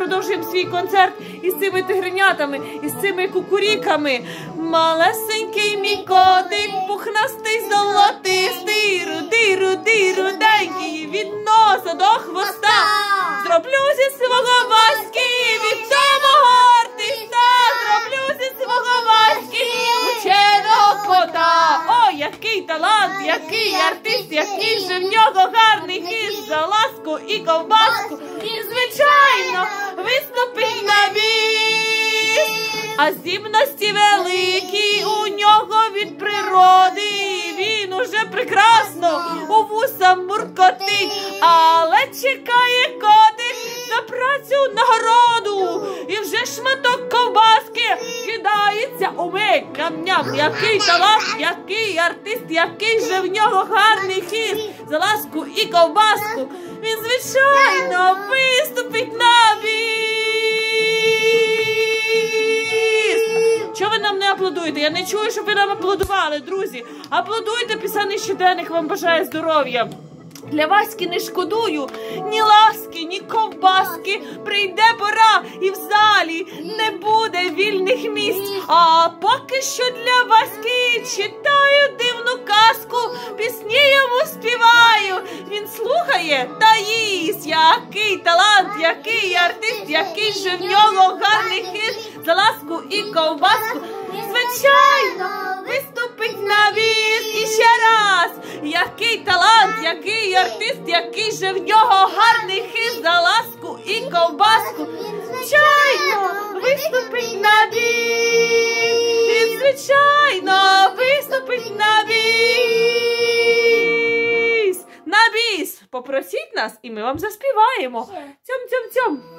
продовжуємо свій концерт із цими тигренятами, із цими кукуріками. Малесенький мій котик, пухнастий, золотистий, рудий, рудий, руденький, від носа до хвоста. Зроблю зі свого Васьки відомого артиста, зроблю зі свого Васьки ученого кота. О, який талант, який артист, який же в нього гарний хист, за ласку і ковбаску, і, звичайно, виступить на біс. А здібності великі у нього від природи, він уже прекрасно у вуса муркотить, але чекає котик за працю нагороду, і вже шматок ковбаски кидається умить. Ням-ням, який талант, який артист, який же в нього гарний хист, за ласку і ковбаску, він, звичайно, виступить на біс. Чого ви нам не аплодуєте? Я не чую, щоб ви нам аплодували, друзі. Аплодуйте, пісенний щоденник вам бажає здоров'я. Для Васьки не шкодую ні ласки, ні ковбаски. Прийде пора і в залі не буде вільних місць. А поки що для Васьки читаю дивну казку, пісні йому співаю. Він слухає та їсть. Який талант, який артист, який же в нього гарний хист, за ласку і ковбаску, звичайно, виступить на біс. І ще раз, який талант, який артист, який же в нього гарний хист, за ласку і ковбаску, звичайно, виступить на біс. Він, звичайно, виступить на біс. На біс! Попросіть нас, і ми вам заспіваємо. Цьом-цьом-цьом.